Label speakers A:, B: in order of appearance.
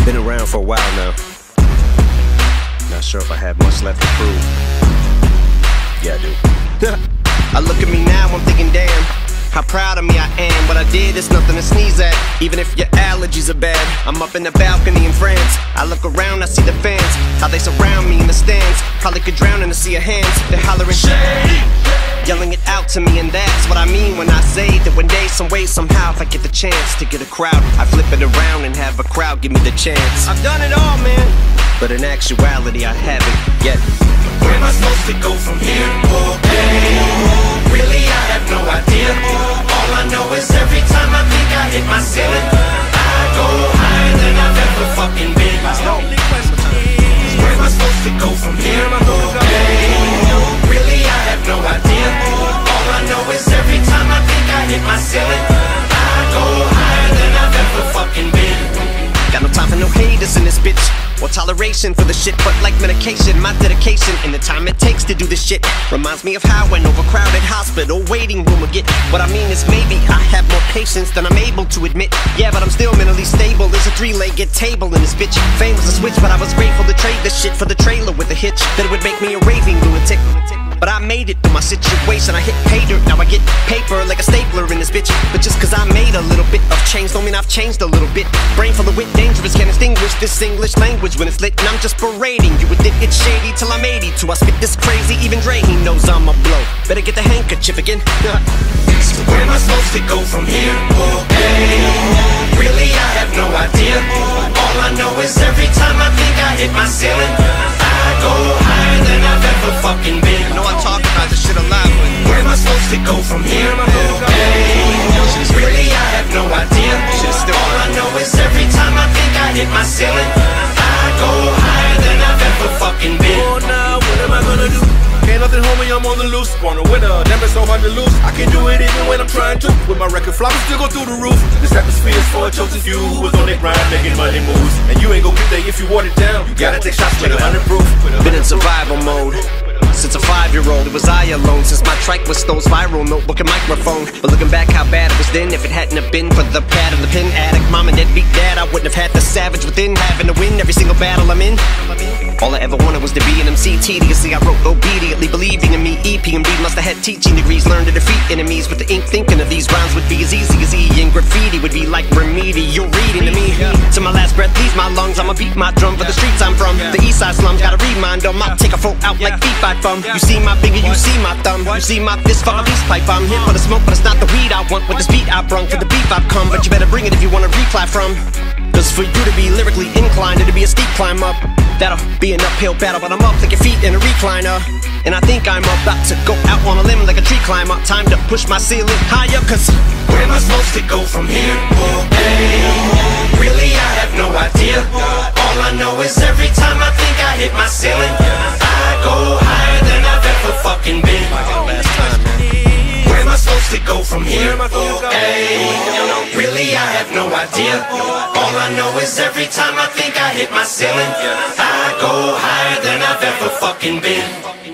A: Been around for a while now. Not sure if I have much left to prove. Yeah, I do. I look at me now, I'm thinking, damn, how proud of me I am. What I did is nothing to sneeze at, even if your allergies are bad. I'm up in the balcony in France. I look around, I see the fans, how they surround me in the stands. Probably could drown in a sea of hands. They're hollering shade, yelling it out to me, and that's what I mean when I say that one day, some way, somehow, if I get the chance to get a crowd, I flip it around and have a crowd give me the chance. I've done it all, man, but in actuality, I haven't yet.
B: Where am I supposed to go from here? Okay, really I have no idea. All I know is every time I think I hit my ceiling, I go higher than I've ever fucking been. Where am I supposed to go from here? Okay, really I have no idea. All I know is every time I think I hit my ceiling, I go higher than I've ever fucking been.
A: Got no time for no haters in this bitch, or toleration for the shit, but like medication, my dedication and the time it takes to do this shit reminds me of how an overcrowded hospital waiting room will get. What I mean is maybe I have more patience than I'm able to admit. Yeah, but I'm still mentally stable. There's a three-legged table in this bitch. Fame was a switch, but I was grateful to trade this shit for the trailer with a hitch that it would make me a raving lunatic. But I made it through my situation. I hit pay dirt, now I get paper like a stapler in this bitch. But just cause I made a little bit of change don't mean I've changed a little bit. Brain full of wit, dangerous, can't distinguish this English language when it's lit. And I'm just berating you with it, it's shady till I'm 82. I spit this crazy, even Dre, he knows I'm a blow. Better get the handkerchief again.
B: So where am I supposed to go from here? Okay, really I have no idea. All I know is every time I think I hit my ceiling, I go higher than I've ever fucking been.
A: I know I talk about this shit a lot, but
B: where am I supposed to go from here? Okay, really I have no idea. All I know is every time I think I hit my ceiling, I go higher than I've ever fucking been.
C: Oh, now what am I gonna do? Ain't nothing, homie, I'm on the loose. Wanna win a damn, it's so hard to lose. I can do it even when I'm trying to. With my record flop, still go through the roof. This atmosphere is for a chosen few who was on their grind, making money moves. And you ain't gon' get there if you water it down. You gotta take shots with 100 proof.
A: been in survival mode since a 5-year-old. It was I alone since my trike was Stowe's viral notebook and microphone. But looking back how bad it was then, if it hadn't have been for the pad of the pen addict, mom and dad beat dad, I wouldn't have had the savage within, having to win every single battle I'm in. All I ever wanted was to be an MC. Tediously I wrote obediently, believing in me. EPMD must have had teaching degrees, learned to defeat enemies with the ink, thinking of these rhymes would be as easy as E. And graffiti would be like remedial reading to me. To my last breath leaves my lungs, I'ma beat my drum for the streets I'm from. The east side slums, gotta remind them, I'll take a folk out like feet by thumb. You see my finger, you see my thumb, you see my fist, fuck a peace pipe. I'm here for the smoke, but it's not the weed I want. With this beat I brung, for the beef I've come, but you better bring it if you wanna reply from. Cause for you to be lyrically inclined, it'll be a steep climb up. That'll be an uphill battle, but I'm up like your feet in a recliner. And I think I'm about to go out on a limb like a tree climber. Time to push my ceiling higher, cause
B: where am I supposed to go from here? Okay, really I have no idea. All I know is every time I think I hit my ceiling, I go higher than I've ever fucking been. Where am I supposed to go from here? Okay, really I have no idea. All I know is every time I think I hit my ceiling, I go higher than I've ever fucking been.